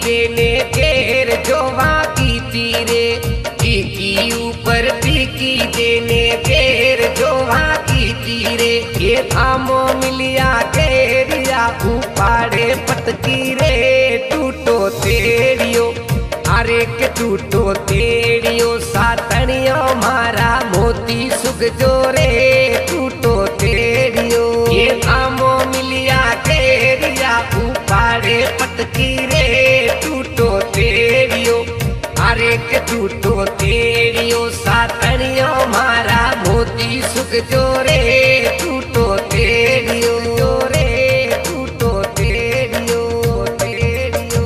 देने घेर जोवा की तीरे, टीकी ऊपर टीकी देने घेर जोवा की तीरे। ये थामो मिलिया घेरिया उपाड़े पतकी रे, टूटो तेड़ियो अरे के टूटो तेड़ियो, सातनियो मारा मोती सुख जोरे, टूटो तेड़ियो। ये थामो मिलिया घेरिया उपाड़े पतकी रे, टूटो तेड़ियो अरे के टूटो तेड़ियो, सातनियो मारा मोती सुख जोरे, टूटो तेड़ियो जोरे, टूटो तेड़ियो तेड़ियो।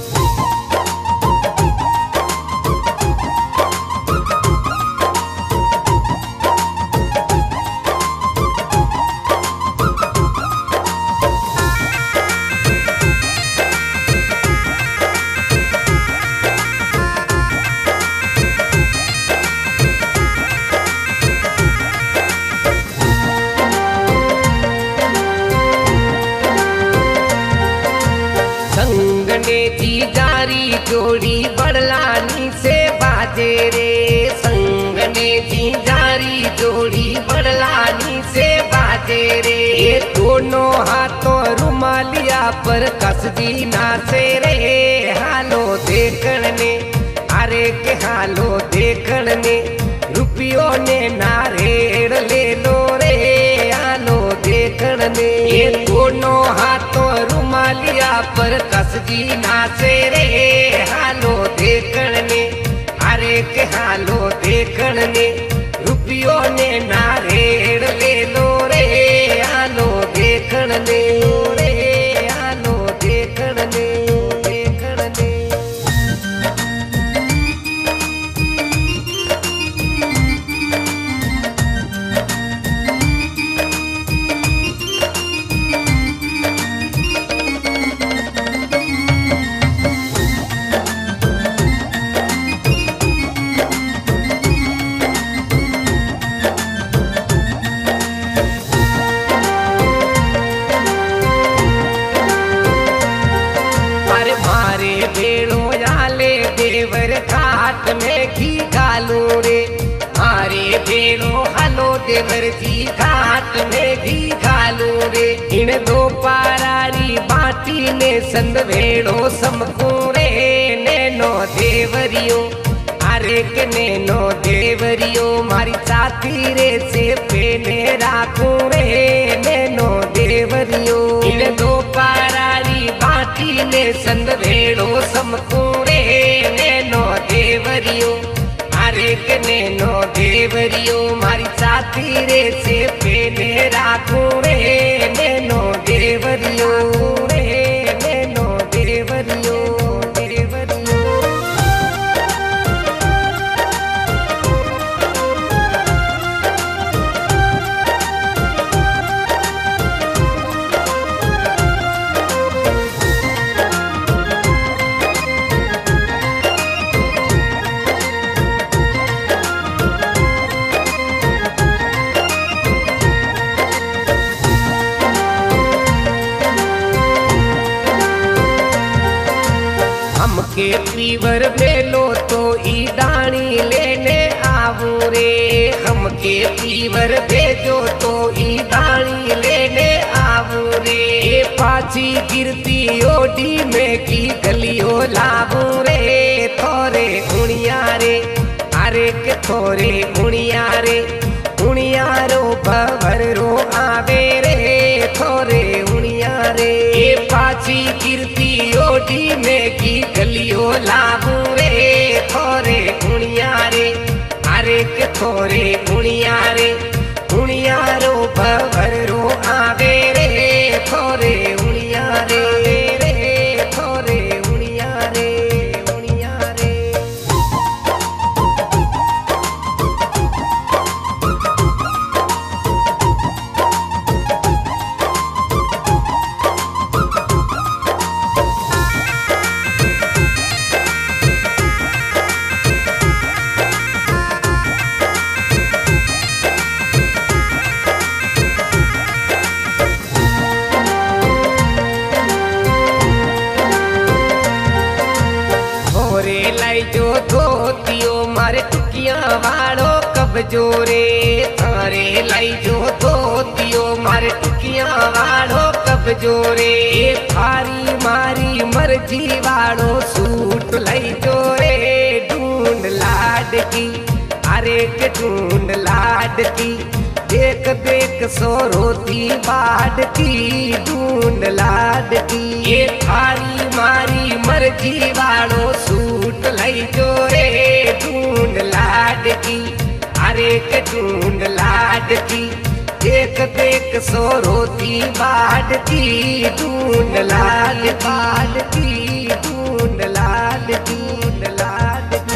जी जारी जोड़ी बड़लानी से बाजे रे, संगने जी जारी जोड़ी बड़लानी से बाजे रे। ये दोनों हाथों रुमालिया पर कस दी नाचे रे, हालो देखण ने अरे के हालो देखण ने, रुपियों ने नारेड़ ले लो रे, हालो देखण ने। ये दोनों हाथों रुमालिया पर कसदी नाचे रे, हालो देखण ने अरे के हालो देखण ने, रुपियों ने नारेड़ ले लो रे, हालो देखण ने रे, हालो देखण ने देखण ने। देवर घाट में घी घालू रे, मारे भेड़ो हलो देवर जी घाट में घी घालू रे। इन दो पारारी बाटी ने संद भेड़ो समकू रे, नैनो देवरियो अरे के नैनो देवरियो, मारी छाती रे से पेने राखू रे, नैनो देवरियो। इन दो पारारी बाटी ने संद भेड़ो समकू रे, नैनो देवरियो अरे के नैनो देवरियो, मारी छाती रे से पेने राखू रे, नैनो देवरियो रे, नैनो देवरियो देवरियो। हमके पीवर भेलो तो ई डाणी लेने आवू रे, हमके पीवर भेजो तो ई डाणी लेने आवू रे। पाची गिरती ओडी में की गलियो लावू रे, थोरे उणिया रे अरे के थोरे उणिया रे, उणियारो भवर रो आवे रे, थोरे उणिया रे। पाची गिरती ओडी में की गलियो लावू रे, थोरे उणिया रे अरे के थोरे उणिया रे, उणियारो भवर रो आवे रे, थोरे उणिया रे रे, थोरे उणिया रे उणिया रे। वालों कब्जो रे थारे लाई जो धोतियो मारे टुकिया वालों कब्जो रे थारी मारी मर्जी वालों सूट लाई जो रे ढूंढ लाडकी अरे के ढूंढ लाडकी देख देख सो रोती बाडकी ढूंढ लाडकी ये थारी मारी मर्जी वालों सूट लाई जो रे ढूंढ लाडकी अरे के ढूंढ लाडकी देख देख सो रोती बाडकी ढूंढ लाडकी ढूंढ लाडकी ढूंढ लाडकी।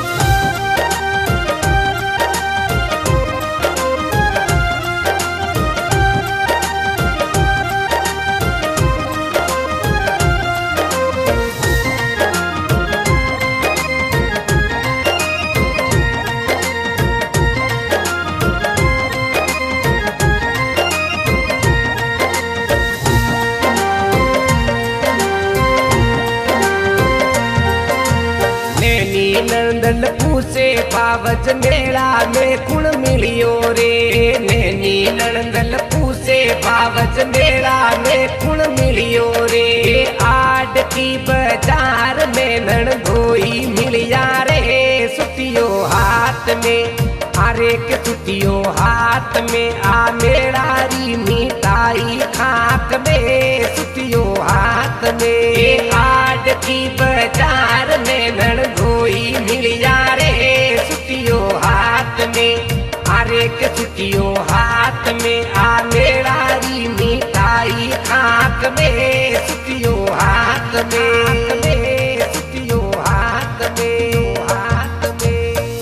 नंदन पूसे पावज मेला में कुण मिलियो रे नैनी नंदन पूसे पावज मेला में कुण मिलियो रे आड की बाजार में नन धोई मिलिया रे सुतियो हाथ में अरे के सुतियो हाथ में आ मेरारी मिठाई खाक में सुतियो हाथ में आड की बाजार में नन धोई मिलिया रे सुतियो हाथ में अरे के सुतियो हाथ में आ मेरारी मिठाई खाक में सुतियो हाथ में सुतियो हाथ में हाथ में।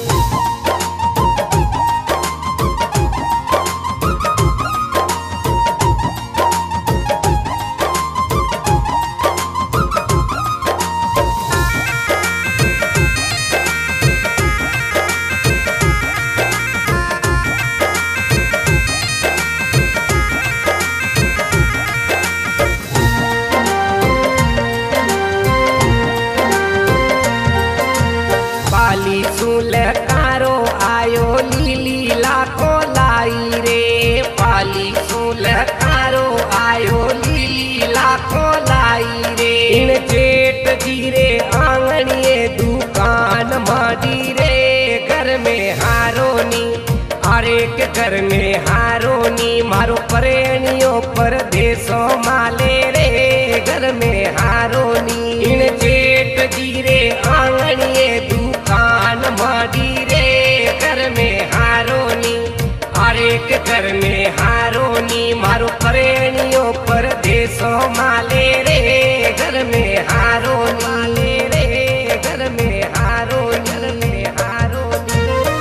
लकारो आयो लीली लाखो लाई रे पाली लकारो आयो लीली लाखो लाई रे इन जेठ जीरे आंगणिए दुकान माडी रे घर में हारोनी अरे के घर में हारोनी मारो प्रेणियों परदेसो माले रे घर में हारोनी इन जेठ जीरे आंगणिए दुकान माडी रे घर में हारोनी अरे के घर में हारोनी मारो प्रेणियों परदेसो माले रे घर में हारोनी रे घर में हारोनी घर में हारोनी।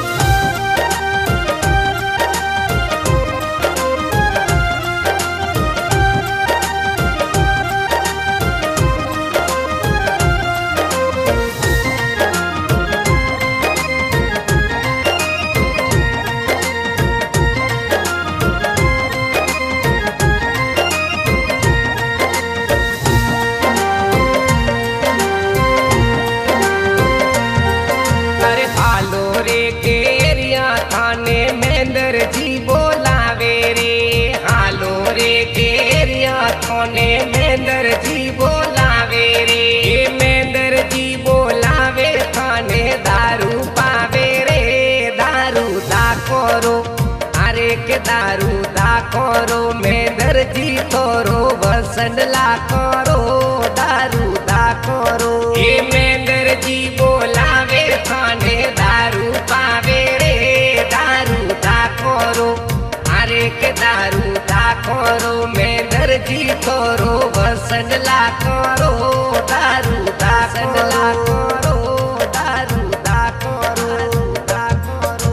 जी बोलावे रे हालो रे केरिया थाने मेंदर जी बोलावे रे मेंदर जी बोलावे थाने दारू पावे रे दारू दा करो अरे के दारू दा करो मेंदर जी थोरो वसन ला करो दारू दा करो ये मेंदर जी बोलावे थाने दारू पावे रे दारू दा करो अरे के दारू दा करो मेंदर जी थोरो वसन ला करो दारू दा ला करो दारू दा करो दा करो।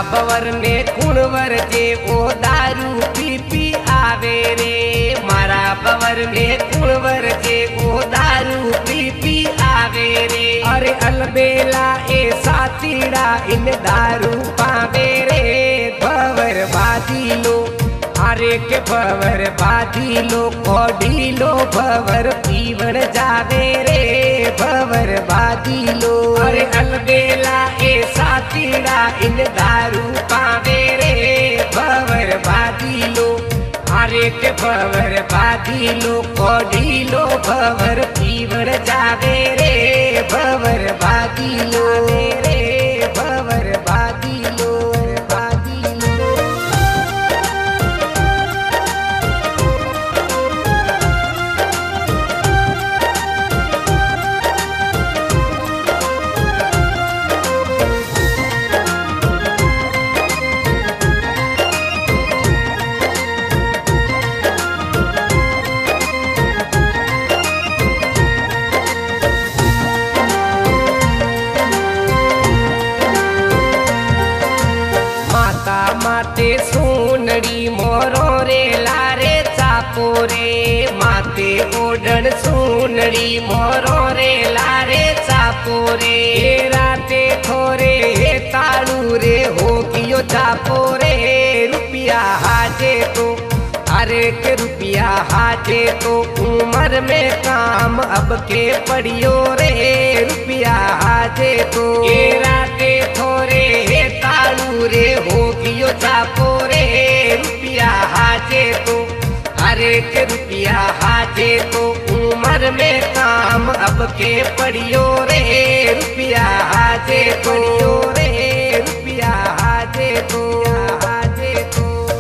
बवर ने कुणवर जे ओ दारू पी पी आवे रे। मारा बवर ने कुणवर जे ओ दारू पी पी आवे रे। अरे अलबेला ए सातीड़ा इन दारू पावे रे। भवर बादी लो अरे के भवर बादी लो कोडी लो भवर पीवण जावे रे। भवर बादी लो अरे अलबेला ए सातीड़ा इन दारू पावे रे। भवर बादी लो अरे के भवर बादी लो कोडी लो भवर पीवण जावे रे। भवर बादी लो रे भवर बादी लो बादी लो। माते सोनड़ी मोरो रे लारे चापो रे। माते ओढ़न सोनड़ी मोरो रे लारे चापो रे। राते थोरे ताड़ू रे हो कियो चापो रे। रुपया हाजे तो अरे के रुपया हाजे तो उम्र में काम अब के पड़ियो रे। रुपया हाजे तो राते थोरे ताड़ू रे हो कियो चापो रे। रुपया हाजे तो अरे के रुपया हाजे तो उम्र में काम अब के पड़ियो रे। रुपया हाजे पड़ियो रे। रुपया हाजे तो हाजे तो।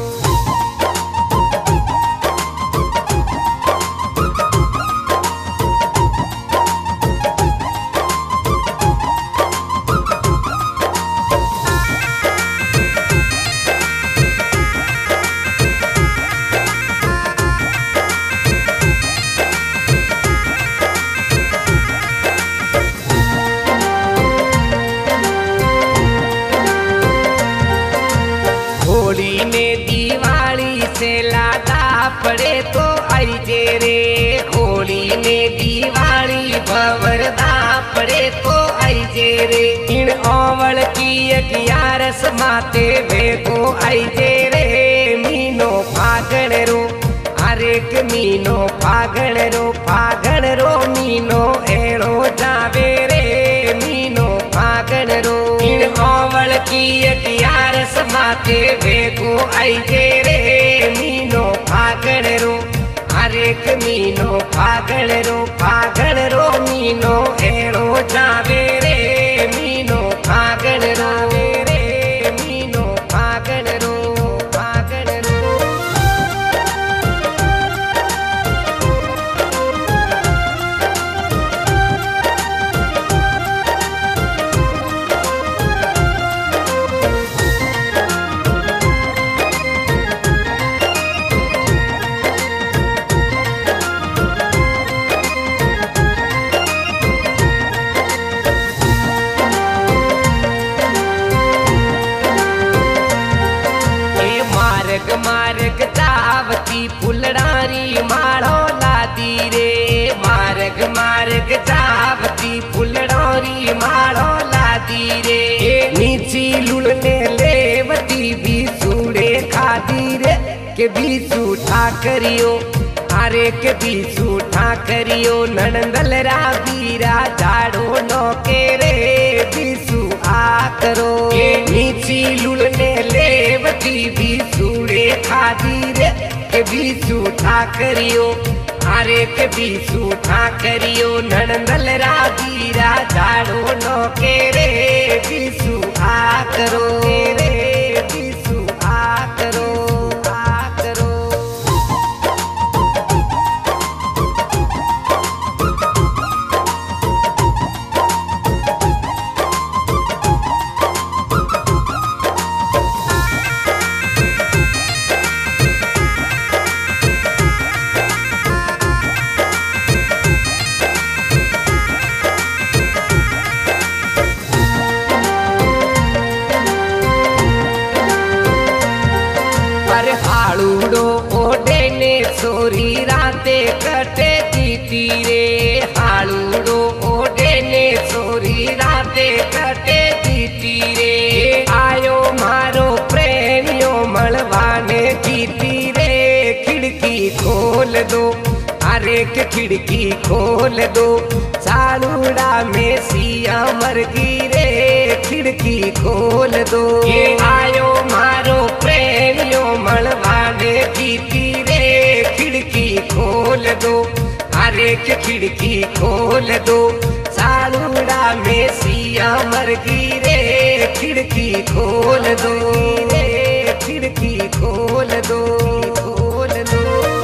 होली ने दिवाली से लादा पड़े तो आई जे रे। होली ने दिवाली भवरदा पड़े तो आई जे रे। इन ओवल की 11 माते वे तो आई जे रे। मीनो फागण रो अरे के मीनो फागण रो मीनो एड़ो जावे रे। मीनो फागण रो इन ओवल की 11 माते वे को आई जे रे। मीनो फागण रो अरे के मीनो फागण रो मीनो एड़ो जावे रे। मीनो फागण रो रे मीनो फागण रो फागण रो। मार्ग जावती फुलड़ारी माड़ो लादी रे। मार्ग जावती फुलड़ारी माड़ो लादी रे। नीची लुलने लेवती भी सूड़े खादी रे। के भी सूठा करियो अरे के भी सूठा करियो। नंदल रा बीरा झाड़ो नौके रे। बीसू आ करो नीची लुलने लेवती भी सूड़े खादी रे। के भी सूठा करियो अरे के भी सूठा करियो। नंदल रा बीरा झाड़ो नौके रे। बीसू आ करो रे बीसू आ करो आ करो। जीती रे हाड़ूड़ो ओडे ने सोरी राते कटे जीती रे आयो मारो प्रेमियो मलवाने जीती रे खिड़की खोल दो अरे के खिड़की खोल दो सालूड़ा में सिया मर गिरे खिड़की खोल दो ये आयो मारो प्रेमियो मलवाने जीती रे खिड़की खोल दो अरे के खिड़की खोल दो सालूड़ा में सिया मर गिरे खिड़की खोल दो रे खिड़की खोल दो खोल दो।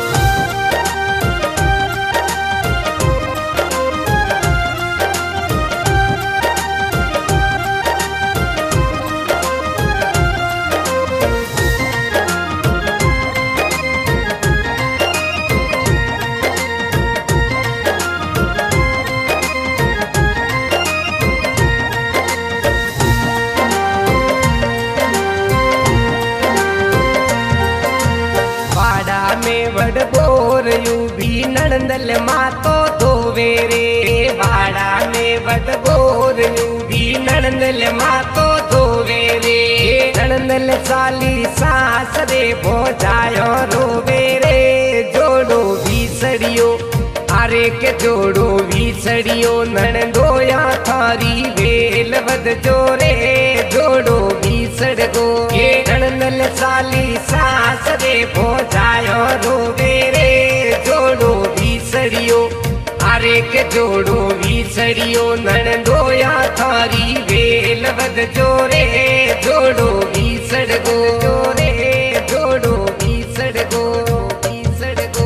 में वडबोर यू भी नड़ंदल मातो धोवे रे वाड़ा में वडबोर यू भी नड़ंदल मातो धोवे रे नड़ंदल साली सास रे भोजायो रोवे रे जोड़ो भी सड़ियो अरे के जोड़ो भी सड़ियो नणंदोया थारी वेल वद जोरे जोड़ो भी सड़गो ये नड़ंदल साली सास रे भोजायो रोवे रे जोड़ो भी सड़ियो अरे के जोड़ो भी सड़ियो नणंदोया थारी वेल वद जोरे जोड़ो भी सड़गो जोरे जोड़ो भी सड़गो भी सड़गो।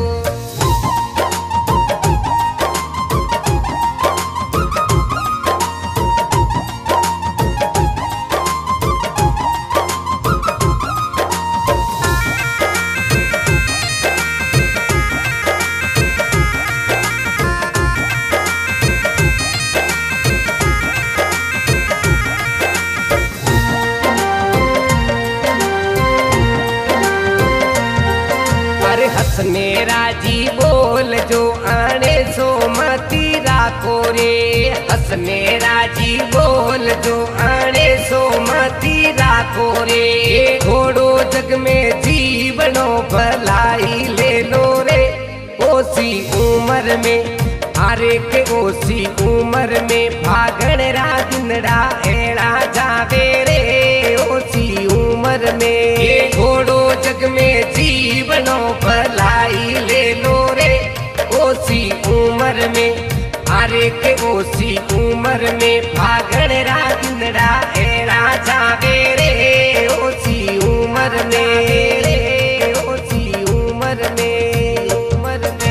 हंसने राजी बोल जो आने सो मती राखो रे हंसने राजी बोल जो आने सो मती राखो रे थोड़ो जग में जीवनो भलाई ले लो रे ओसी उम्र में अरे के ओसी उम्र में भागण रा दिनड़ा एड़ा जावे रे ओसी उम्र में थोड़ो जग में जीवनो भलाई ले लो रे ओसी उम्र में अरे के ओसी उम्र में भागण रा दिनड़ा एड़ा जावे रे ओसी उम्र में रे ओसी उम्र में उम्र में।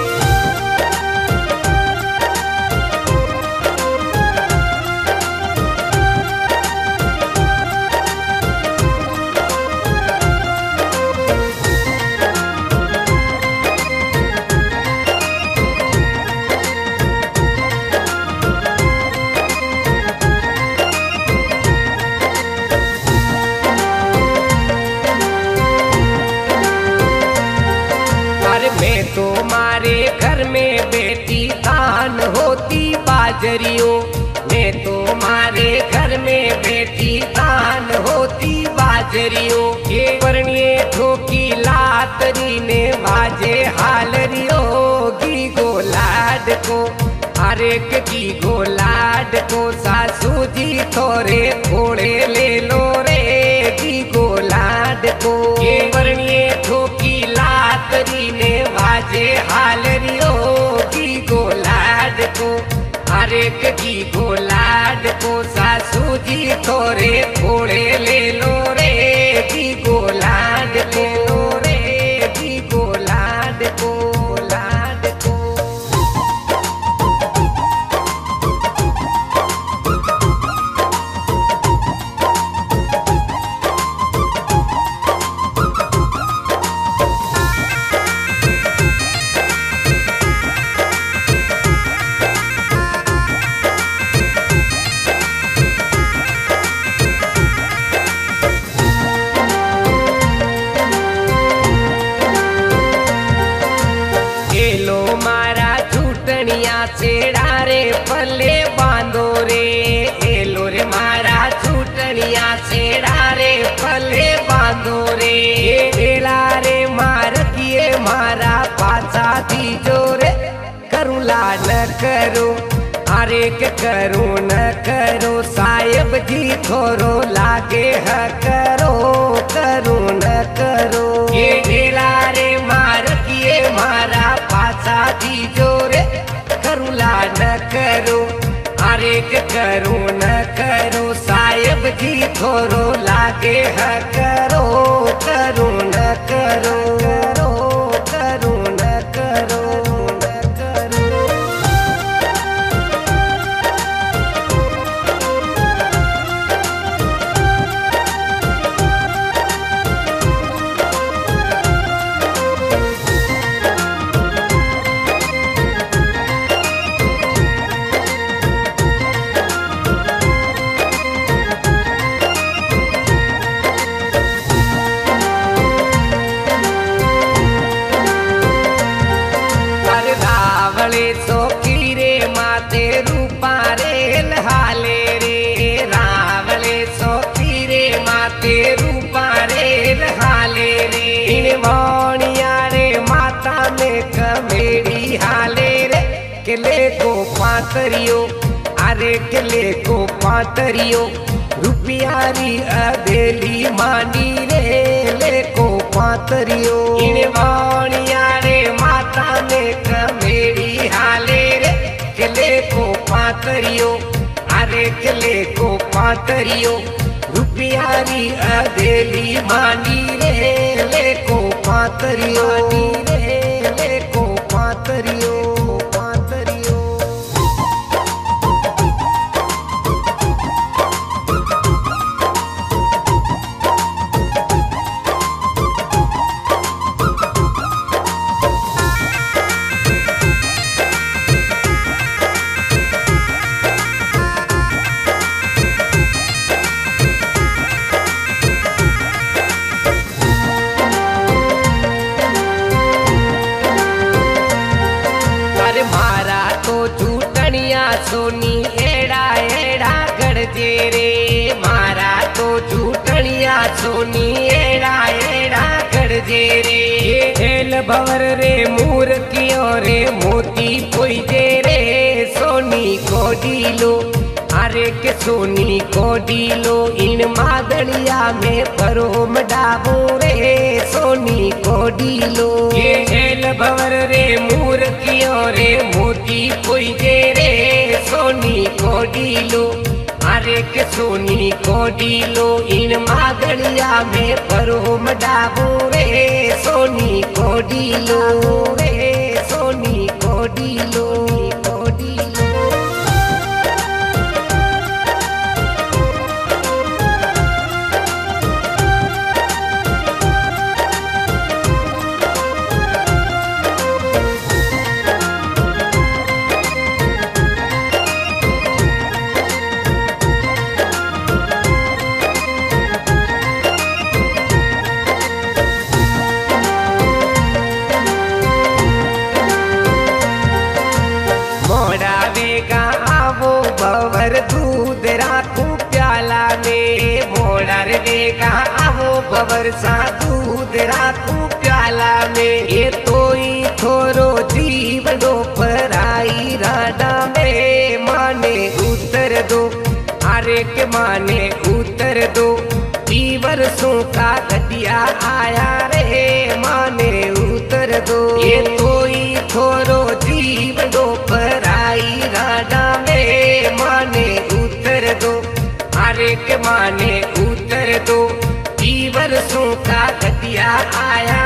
मैं तो मारे घर में बेटी दान होती बाजरियो मैं तो मारे घर में बेटी दान होती बाजरियो ये वर्णिए ठोकी लातरी ने बाजे हालरियो गी गोलाड को अरे की गोलाड को सासू जी थोड़े थोड़े ले लो रे गी गोलाड को ये वर्णिए ठोकी लातरी ने बाजे हालरियो की गोलाड को अरे की गोलाड को सासू जी थोड़े थोड़े ले लो रे की गोलाड ले लो रे की गोलाड को लाड को। छूटनिया छेड़ा रे पल्ले बांधो रे। एलो रे मारा छूटनिया छेड़ा रे पल्ले बांधो रे। एला रे मार किए मारा पाछा दीजो रे। करूला न करो अरे के करो न करो साहेब जी थोरो लागे है करो करो न करो। ये ढेला रे मार किए मारा पाछा दीजो रे। करूला न करो अरे के करो न करो साहेब जी थोरो लागे है करो करो न करो करो करो न करो। सोखी रे माते रूपा रे लहाले रे। रावले सोखी रे माते रूपा रे लहाले रे। इन वाणिया रे माता में कमेड़ी हाले रे। किले को पातरियो अरे किले को पातरियो रुपियारी अदेली मानी रे। ले को पातरियो इन वाणिया रे माता में कमेड़ी हाले रे। किले को पातरियो अरे किले को पातरियो रुपियारी अदेली मानी रे। ले को पातरियो रे ले को पातरियो पातरियो। मारा तो झूठनिया सोनी एड़ा एड़ा गढ़जे रे। मारा तो झूठनिया सोनी एड़ा एड़ा गढ़जे रे। हेल भवर रे मूर कियो रे मोती पोईजे रे। सोनी को डीलो अरे के सोनी को डीलो इन मादड़िया में परोम डाबो रे। सोनी को डीलो ये हेल भवर रे मूर कियो रे मोती पोईजे रे। सोनी को डीलो अरे के सोनी को डीलो इन मादड़िया में परोम डाबो रे। सोनी को डीलो रे सोनी को डीलो को डीलो। भवर दूध राखू प्याला में। मोड़र देगा आवो भवर सा दूध राखू प्याला में। ये तो ही थोरो जीव दो पराई राडा में। माने उतर दो अरे के माने उतर दो। 20 वर्षों का गटिया आया रे माने उतर दो। ये तो ही थोरो जीव दो पराई राडा में। माने उतर दो अरे के माने उतर दो। 20 वर्षों का गटिया आया